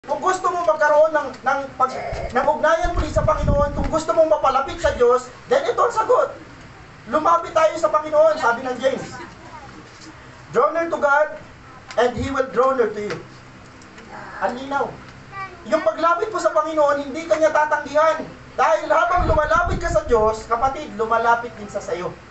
Kung gusto mong magkaroon ng ugnayan muli sa Panginoon, kung gusto mong mapalapit sa Diyos, then ito ang sagot. Lumapit tayo sa Panginoon, sabi ng James. Draw near to God, and He will draw near to you. Ang linaw. Yung paglapit mo sa Panginoon, hindi kanya tatanggihan. Dahil habang lumalapit ka sa Diyos, kapatid, lumalapit din sa sayo.